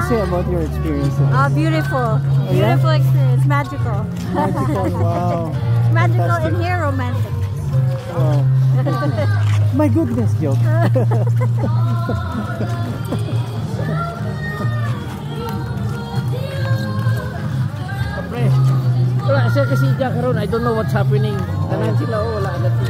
say about your experiences? Beautiful. Beautiful experience. Magical. Magical, wow. Magical Fantastic. and here romantic. Wow. My goodness, joke. Wala siya kasi dyan karon. I don't know what's happening. Tanan sila wala.